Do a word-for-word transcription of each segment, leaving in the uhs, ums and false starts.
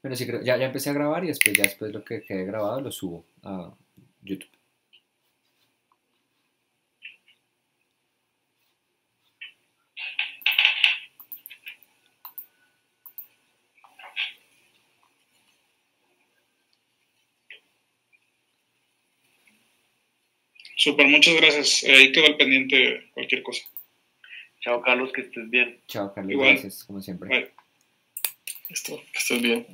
Bueno, sí, creo, ya, ya empecé a grabar y después, ya después lo que quede grabado lo subo a YouTube. Súper, muchas gracias. Eh, Ahí quedo al pendiente de cualquier cosa. Chao, Carlos, que estés bien. Chao, Carlos, Igual, gracias, como siempre. bye. Listo, que estés bien.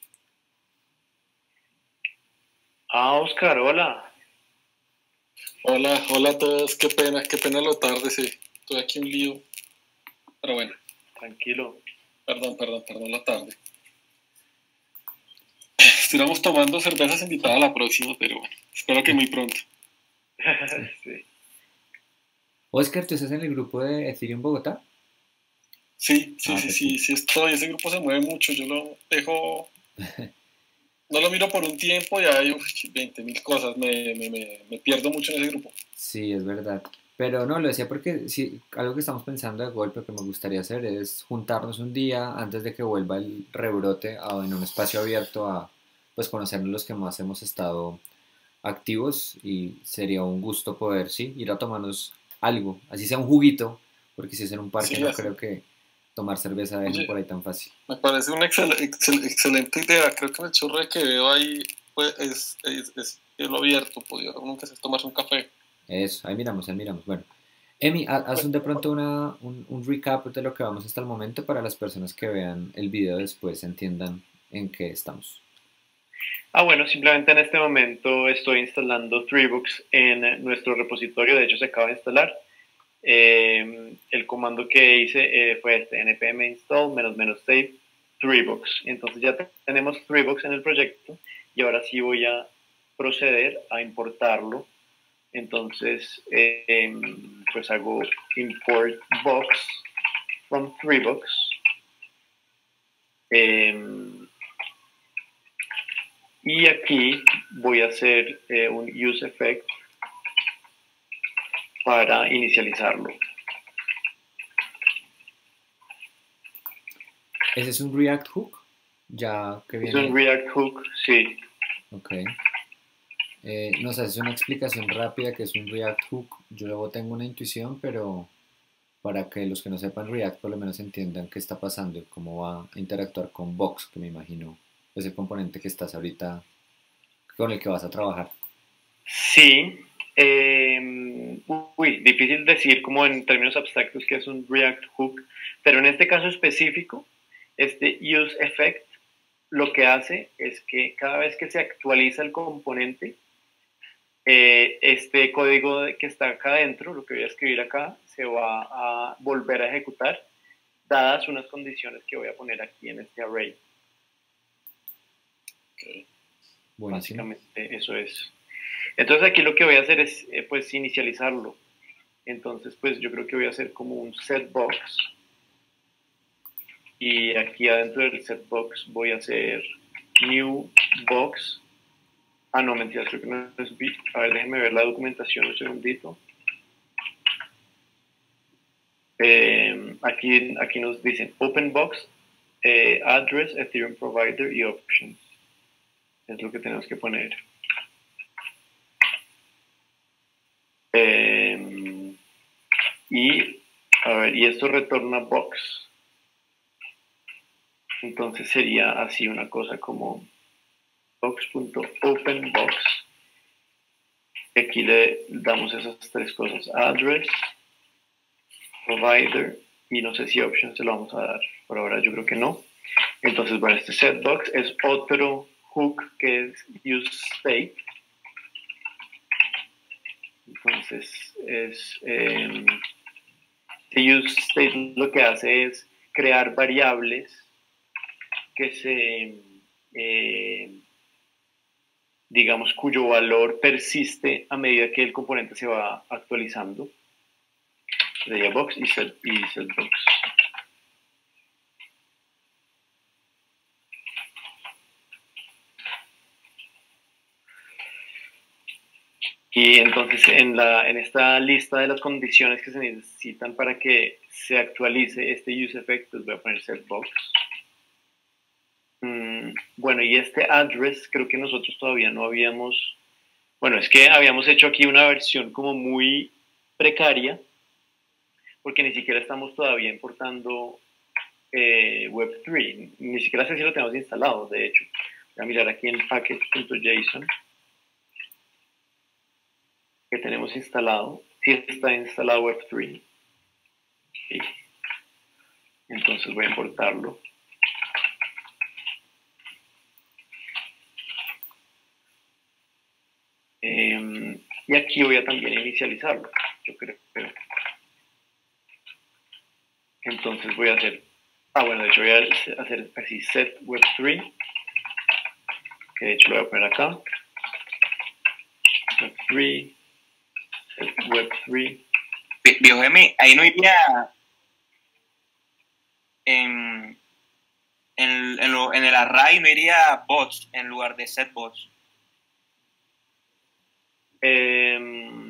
Ah, Oscar, hola. Hola, hola a todos. Qué pena, qué pena lo tarde, sí. Estoy aquí un lío. Pero bueno, Tranquilo. perdón, perdón, perdón la tarde. Estuviéramos tomando cervezas invitada a la próxima, pero bueno, espero que muy pronto. Sí. Oscar, ¿tú estás en el grupo de Ethereum Bogotá? Sí, sí, Ah, sí, sí, perfecto. sí estoy. Ese grupo se mueve mucho. Yo lo dejo, no lo miro por un tiempo y hay veinte mil cosas. Me, me, me, me pierdo mucho en ese grupo. Sí, es verdad. Pero no, lo decía porque sí, algo que estamos pensando de golpe que me gustaría hacer es juntarnos un día antes de que vuelva el rebrote a- en un espacio abierto a pues conocernos los que más hemos estado activos y sería un gusto poder, sí, ir a tomarnos algo, así sea un juguito, porque si es en un parque Sí, no así. creo que tomar cerveza dejen por Oye, ahí tan fácil. me parece una excel, excel, excelente idea. Creo que el churre que veo ahí pues, es, es, es cielo abierto. Podría nunca se tomarse un café. Eso, ahí miramos, ahí miramos. Bueno, Emi, ha- haz un, de pronto una, un, un recap de lo que vamos hasta el momento para las personas que vean el video después entiendan en qué estamos. Ah, bueno, simplemente en este momento estoy instalando Threebooks en nuestro repositorio. De hecho, se acaba de instalar. Eh, el comando que hice eh, fue este, npm install menos menos save Threebooks. Entonces ya tenemos Threebooks en el proyecto y ahora sí voy a proceder a importarlo. Entonces, eh, pues hago import box from Threebooks. Eh, y aquí voy a hacer eh, un use effect para inicializarlo. Ese es un React Hook, ya que Es un viene, React Hook, sí. ok. Eh, nos haces una explicación rápida que es un React Hook. Yo luego tengo una intuición, pero para que los que no sepan React por lo menos entiendan qué está pasando y cómo va a interactuar con Box, que me imagino es el componente que estás ahorita, con el que vas a trabajar. Sí. Eh, uy, difícil decir como en términos abstractos que es un React Hook, pero en este caso específico, este use effect lo que hace es que cada vez que se actualiza el componente, eh, este código que está acá adentro, lo que voy a escribir acá, se va a volver a ejecutar dadas unas condiciones que voy a poner aquí en este array. Okay. Buenísimo. Básicamente eso es. Entonces aquí lo que voy a hacer es eh, pues inicializarlo. Entonces pues yo creo que voy a hacer como un setbox y aquí adentro del setbox voy a hacer new box. Ah, no, mentira, creo que no es bit. A ver, déjenme ver la documentación un segundito. Eh, aquí, aquí nos dicen open box, eh, address, Ethereum provider y options. Es lo que tenemos que poner. Eh, y, a ver, y esto retorna box. Entonces sería así una cosa como box.openbox. Aquí le damos esas tres cosas: address, provider y no sé si options se lo vamos a dar. Por ahora yo creo que no. Entonces, bueno, este setbox es otro hook que es useState. Entonces, es eh, useState lo que hace es crear variables que se, eh, digamos, cuyo valor persiste a medida que el componente se va actualizando. Sería box y, set, y setbox. Y entonces en, la, en esta lista de las condiciones que se necesitan para que se actualice este use effect, pues voy a poner setbox. Mm, bueno, y este address creo que nosotros todavía no habíamos, bueno, es que habíamos hecho aquí una versión como muy precaria, porque ni siquiera estamos todavía importando eh, web tres, ni siquiera sé si lo tenemos instalado, de hecho. Voy a mirar aquí en package.json que tenemos instalado, si sí está instalado web tres. Sí. Entonces voy a importarlo. Eh, y aquí voy a también inicializarlo, yo creo. Entonces voy a hacer, ah bueno, de hecho voy a hacer así set web tres, que de hecho lo voy a poner acá. Web tres, set web tres. Viejo M, ahí no iría en, en, en, lo, en el array, no iría bots en lugar de set bots. Eh,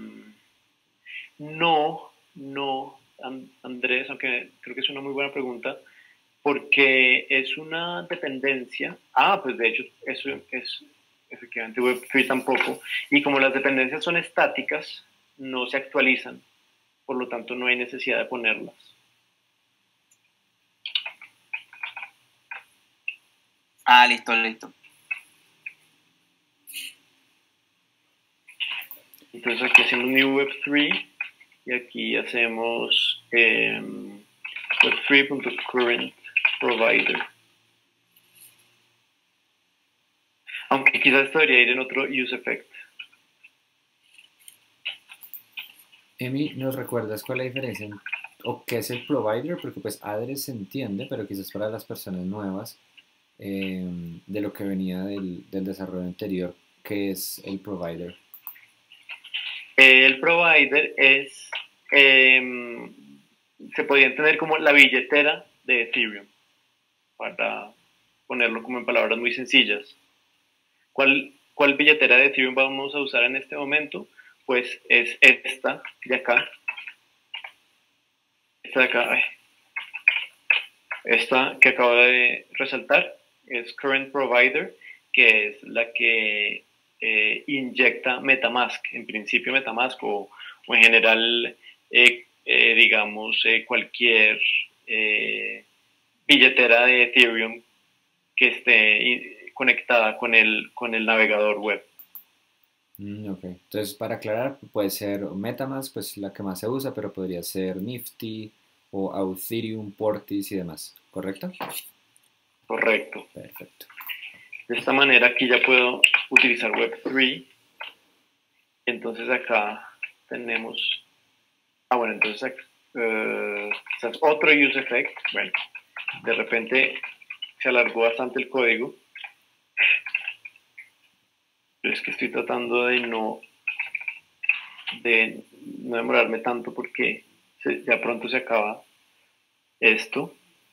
no, no, Andrés, aunque creo que es una muy buena pregunta, porque es una dependencia. Ah, pues de hecho, eso es efectivamente web tres tampoco. Y como las dependencias son estáticas, no se actualizan, por lo tanto no hay necesidad de ponerlas. Ah, listo, listo. Entonces aquí hacemos new web tres y aquí hacemos eh, web tres.current provider. Aunque quizás esto debería ir en otro use effect. Emi, ¿nos recuerdas cuál es la diferencia en, o qué es el provider? Porque pues address se entiende, pero quizás para las personas nuevas, eh, de lo que venía del, del desarrollo anterior, ¿qué es el provider? El provider es, eh, se podría entender como la billetera de Ethereum, para ponerlo como en palabras muy sencillas. ¿Cuál, cuál billetera de Ethereum vamos a usar en este momento? Pues es esta de acá. Esta de acá, ay. Esta que acabo de resaltar es Current Provider, que es la que eh, inyecta MetaMask, en principio MetaMask o, o en general, eh, eh, digamos, eh, cualquier eh, billetera de Ethereum que esté conectada con el, con el navegador web. Mm, ok, entonces para aclarar, puede ser MetaMask, pues la que más se usa, pero podría ser Nifty o Authereum, Portis y demás, ¿correcto? Correcto. Perfecto. De esta manera aquí ya puedo utilizar web tres. Entonces acá tenemos, ah bueno, entonces uh, quizás otro use effect. Bueno, de repente se alargó bastante el código, pero es que estoy tratando de no de no demorarme tanto porque se, ya pronto se acaba esto.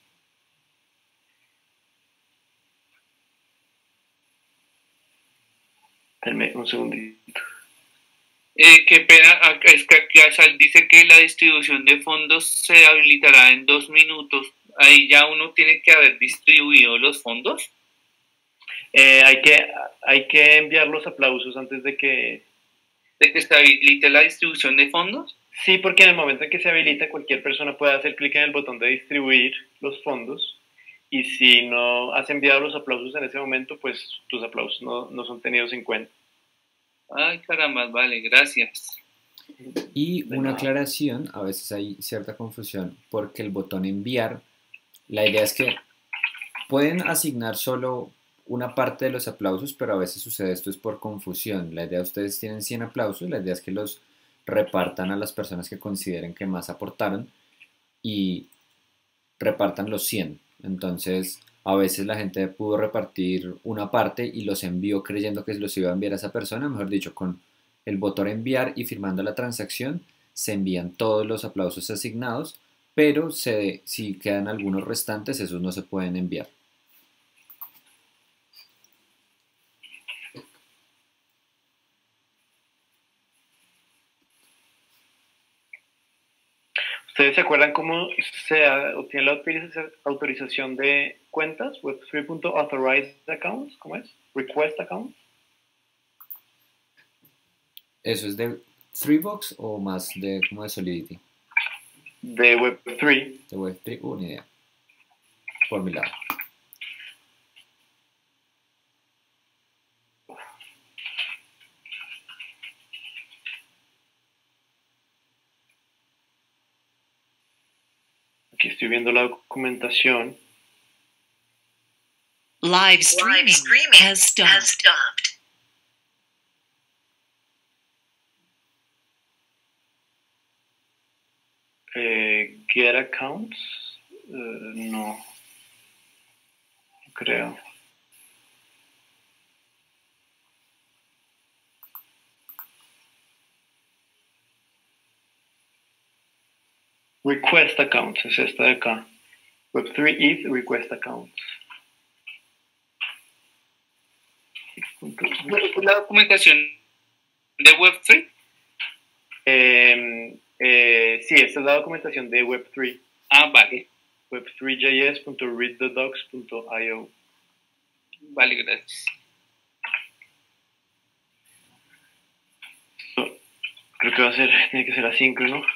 Denme un segundito. Eh, qué pena, es que aquí Asal dice que la distribución de fondos se habilitará en dos minutos. Ahí ya uno tiene que haber distribuido los fondos. Eh, hay, que, hay que enviar los aplausos antes de que... ¿De que se habilite la distribución de fondos? Sí, porque en el momento en que se habilita, cualquier persona puede hacer clic en el botón de distribuir los fondos. Y si no has enviado los aplausos en ese momento, pues tus aplausos no, no son tenidos en cuenta. Ay, caramba, vale, gracias. Y una aclaración, a veces hay cierta confusión porque el botón enviar, la idea es que pueden asignar solo una parte de los aplausos, pero a veces sucede esto es por confusión. La idea, ustedes tienen cien aplausos, la idea es que los repartan a las personas que consideren que más aportaron y repartan los cien. Entonces, a veces la gente pudo repartir una parte y los envió creyendo que los iba a enviar a esa persona, mejor dicho, con el botón enviar y firmando la transacción, se envían todos los aplausos asignados, pero se, si quedan algunos restantes, esos no se pueden enviar. ¿Ustedes se acuerdan cómo se ha- obtiene la autoriza- autorización de cuentas? web tres punto authorized accounts, ¿cómo es? Request accounts. ¿Eso es de Threebox o más de como de Solidity? De web tres. De web tres, uh, ni idea. Por mi lado. Aquí estoy viendo la documentación. Live streaming, Live streaming has stopped. has stopped. Eh, get accounts. Eh, no. No creo. Request accounts es esta de acá. web tres E T H request accounts. ¿La documentación de web tres? Eh, eh, sí, esta es la documentación de web tres. Ah, vale. web tres punto j s punto read the docs punto i o. Vale, gracias. So, creo que va a ser, tiene que ser asíncrono.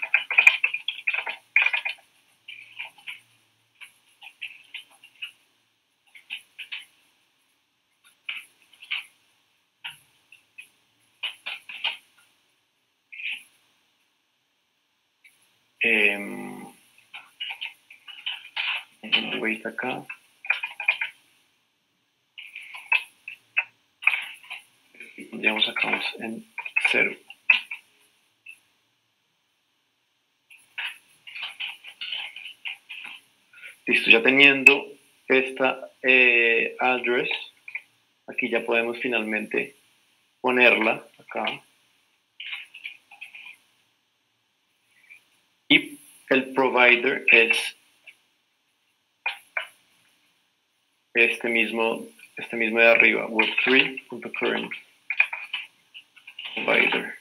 Eh, wait acá. Pondríamos accounts en cero. Listo, ya teniendo esta eh, address, aquí ya podemos finalmente ponerla acá. Y el provider es este mismo, este mismo de arriba, web tres punto current provider.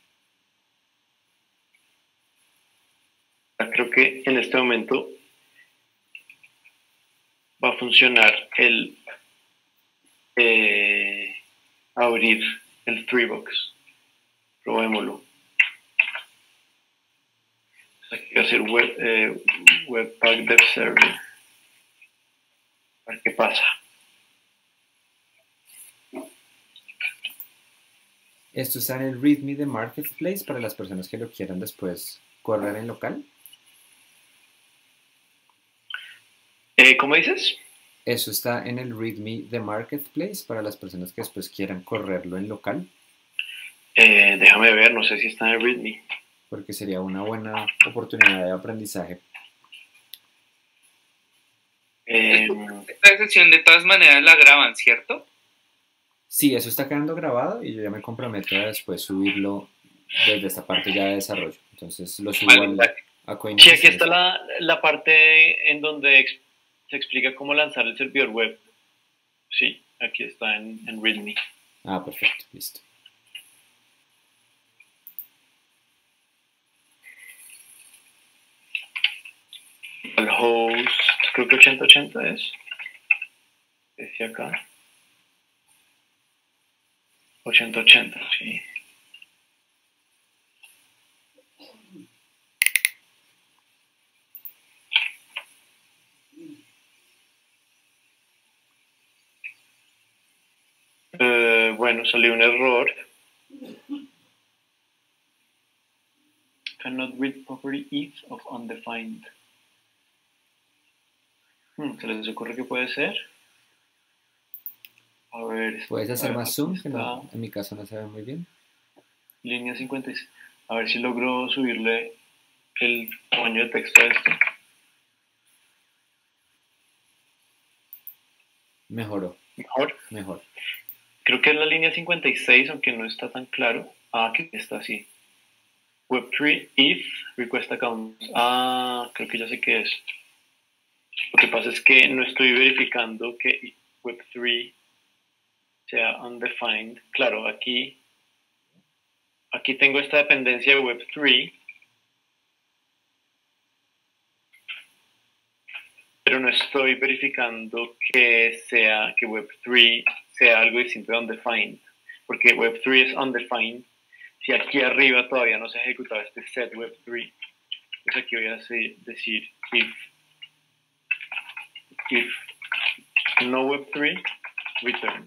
Ya creo que en este momento va a funcionar el eh, abrir el Threebox. Probémoslo. Aquí va a ser web, eh, Webpack Dev Server. A ver qué pasa. Esto está en el README de Marketplace para las personas que lo quieran después correr en local. Eh, ¿Cómo dices? Eso está en el README de Marketplace para las personas que después quieran correrlo en local. Eh, déjame ver, no sé si está en el README. Porque sería una buena oportunidad de aprendizaje. Eh, Esta sesión de todas maneras la graban, ¿cierto? Sí, eso está quedando grabado y yo ya me comprometo a después subirlo desde esta parte ya de desarrollo. Entonces lo subo Vale, al, vale. a sí, Coinbase. aquí está la, la parte en donde ex- se explica cómo lanzar el servidor web. Sí, aquí está en, en README. Ah, perfecto, listo. El host, creo que ochenta ochenta es. Ese acá. ochenta ochenta, sí. Eh, bueno, salió un error. Cannot read property if of undefined. Hmm, ¿se les ocurre qué puede ser? A ver. ¿Puedes hacer a ver, más aquí zoom? está. Que no, en mi caso no se ve muy bien. Línea cincuenta y seis. A ver si logro subirle el tamaño de texto a esto. Mejoró, Mejor. mejor. Creo que es la línea cincuenta y seis, aunque no está tan claro. Ah, aquí está así. web tres if request account. Ah, creo que ya sé qué es. Lo que pasa es que no estoy verificando que web tres sea undefined. Claro, aquí, aquí tengo esta dependencia de web tres. pero no estoy verificando que sea que web tres sea algo distinto de undefined, porque web tres es undefined. Si aquí arriba todavía no se ha ejecutado este set web tres, pues aquí voy a decir if, if no web tres, return.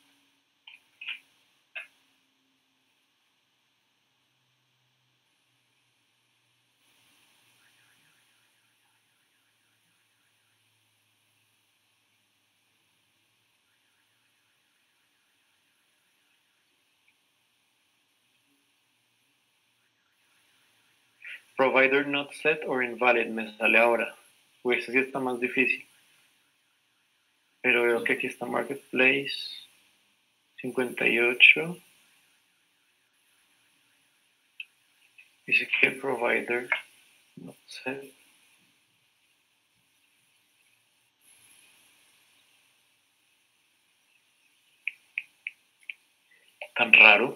Provider not set or invalid me sale ahora. Uy, este sí está más difícil. Pero veo que aquí está Marketplace cincuenta y ocho. Dice que provider not set. Tan raro.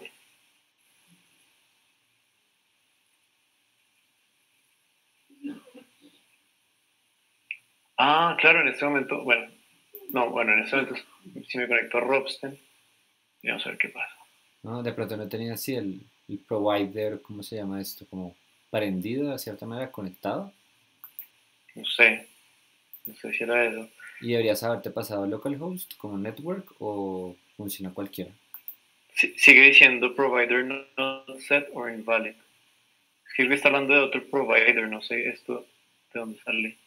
Ah, claro, en este momento, bueno, no, bueno, en este momento, si me conecto a Ropsten, vamos a ver qué pasa. No, de pronto no tenía así el, el provider, ¿cómo se llama esto? Como prendido de cierta manera, conectado. No sé, no sé si era eso. ¿Y deberías haberte pasado localhost como network o funciona cualquiera? Sí, sigue diciendo provider not set or invalid. Es que está hablando de otro provider, no sé esto de dónde sale.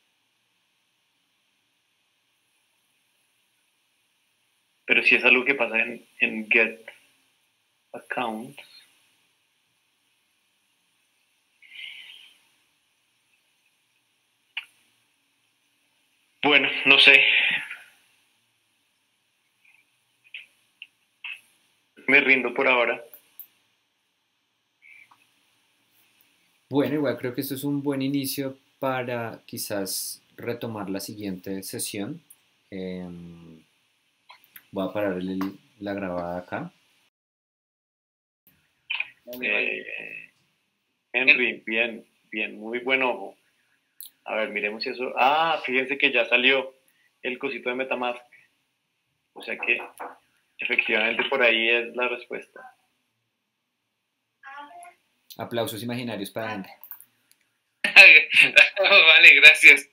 Pero si es algo que pasa en, en get accounts. Bueno, no sé. Me rindo por ahora. Bueno, igual creo que esto es un buen inicio para quizás retomar la siguiente sesión. Eh, voy a parar el, la grabada acá. Eh, Henry, bien, bien, muy buen ojo. A ver, miremos si eso... Ah, fíjense que ya salió el cosito de MetaMask. O sea que efectivamente por ahí es la respuesta. Aplausos imaginarios para Henry. Vale, gracias.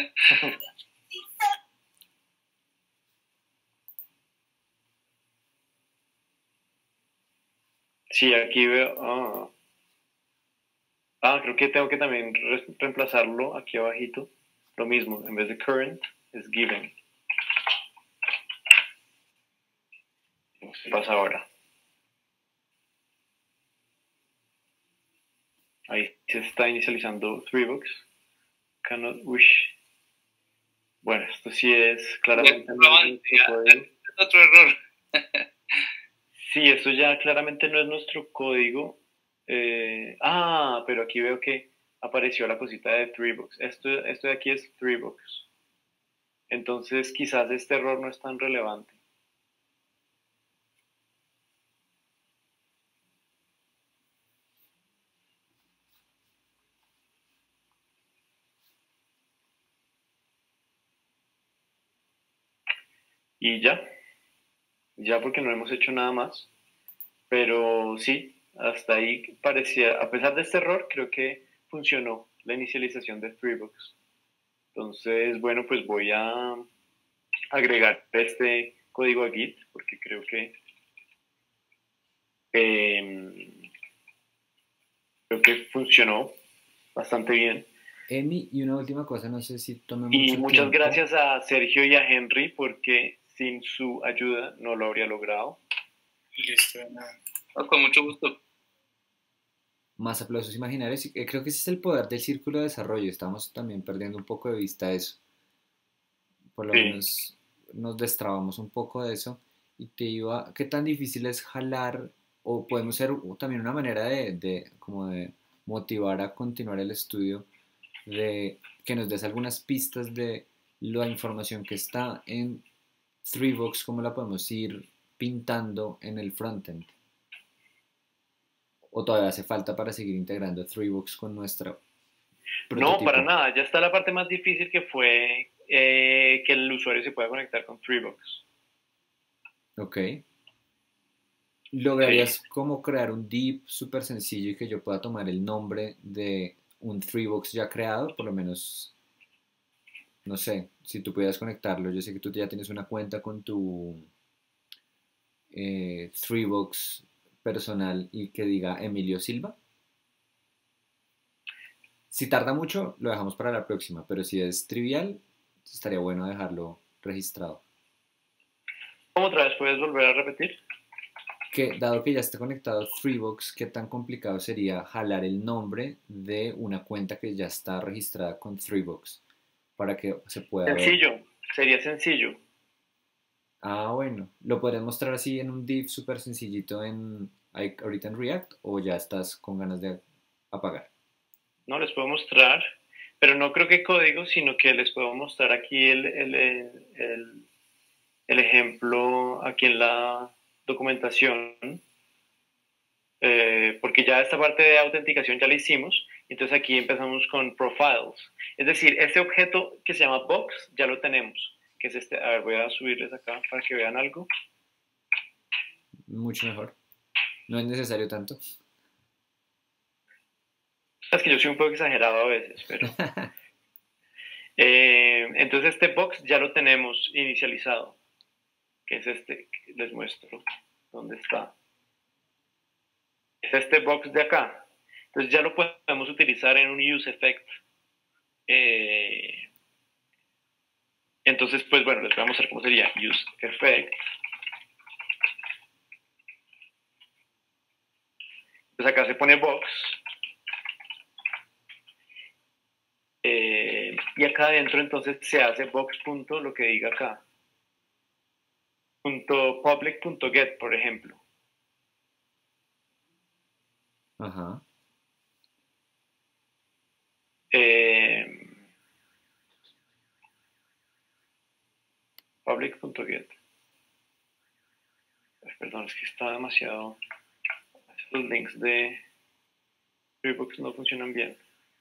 Sí, aquí veo... Ah, ah creo que tengo que también re reemplazarlo aquí abajito. Lo mismo, en vez de current, es given. ¿Qué pasa ahora? Ahí se está inicializando Threebox. Cannot wish. Bueno, esto sí es claramente no es nuestro código. Otro error. Sí, esto ya claramente no es nuestro código. Eh, ah, pero aquí veo que apareció la cosita de Threebox. Esto, esto de aquí es Threebox. Entonces quizás este error no es tan relevante. Y ya, ya porque no hemos hecho nada más. Pero sí, hasta ahí parecía, a pesar de este error, creo que funcionó la inicialización de Threebox. Entonces, bueno, pues voy a agregar este código a Git porque creo que eh, creo que funcionó bastante bien. Emi, y una última cosa, no sé si tome mucho Y muchas tiempo. gracias a Sergio y a Henry porque sin su ayuda no lo habría logrado. Listo, nada. Oh, con mucho gusto. Más aplausos imaginarios. Y creo que ese es el poder del círculo de desarrollo. Estamos también perdiendo un poco de vista eso. Por lo Sí. menos nos destrabamos un poco de eso. Y te iba, ¿qué tan difícil es jalar? O podemos ser también una manera de, de, como de motivar a continuar el estudio, de que nos des algunas pistas de la información que está en Threebox, cómo la podemos ir pintando en el frontend. ¿O todavía hace falta para seguir integrando Threebox con nuestra prototipo? No, para nada. Ya está la parte más difícil que fue eh, que el usuario se pueda conectar con Threebox. Ok. ¿Lograrías como crear un div súper sencillo y que yo pueda tomar el nombre de un Threebox ya creado? Por lo menos, no sé, si tú pudieras conectarlo. Yo sé que tú ya tienes una cuenta con tu eh, Threebox personal y que diga Emilio Silva. Si tarda mucho, lo dejamos para la próxima, pero si es trivial, estaría bueno dejarlo registrado. ¿Cómo otra vez puedes volver a repetir? Que dado que ya está conectado a Threebox, ¿qué tan complicado sería jalar el nombre de una cuenta que ya está registrada con Threebox para que se pueda ver? Sencillo, sería sencillo. Ah, bueno, ¿lo podrías mostrar así en un div súper sencillito en, ahí- ahorita en React o ya estás con ganas de apagar? No les puedo mostrar, pero no creo que código, sino que les puedo mostrar aquí el, el, el, el, el ejemplo, aquí en la documentación, eh, porque ya esta parte de autenticación ya la hicimos, entonces aquí empezamos con profiles. Es decir, este objeto que se llama box ya lo tenemos, que es este, a ver, voy a subirles acá para que vean algo. Mucho mejor. No es necesario tanto. Es que yo soy un poco exagerado a veces, pero... eh, entonces este box ya lo tenemos inicializado, que es este, que les muestro dónde está. Es este box de acá. Entonces ya lo podemos utilizar en un use effect. Eh, entonces, pues bueno, les voy a mostrar cómo sería use effect. Entonces acá se pone box. Eh, y acá adentro entonces se hace box punto lo que diga acá. Punto public punto get, por ejemplo. Ajá. Eh, public punto get. Perdón, es que está demasiado... Los links de Threebox no funcionan bien.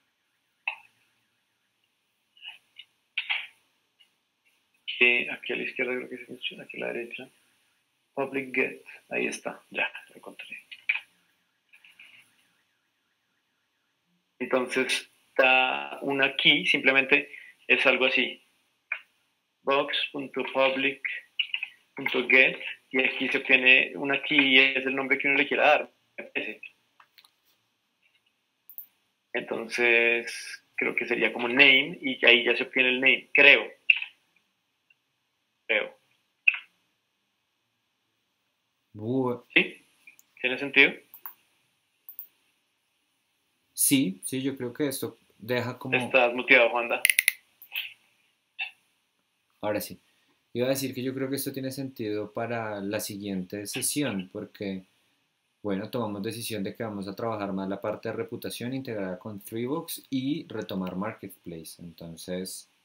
Aquí, aquí a la izquierda creo que se funciona, aquí a la derecha. Public get, ahí está, ya, lo encontré. Entonces, da una key, simplemente es algo así. Box.public.get y aquí se obtiene una key y es el nombre que uno le quiera dar. Entonces, creo que sería como name y ahí ya se obtiene el name, creo. Creo. Bu- ¿Sí? ¿Tiene sentido? Sí, sí, yo creo que esto deja como... ¿Estás muteado, Juanda? Ahora sí. Iba a decir que yo creo que esto tiene sentido para la siguiente sesión, porque, bueno, tomamos decisión de que vamos a trabajar más la parte de reputación integrada con Threebox y retomar Marketplace. Entonces,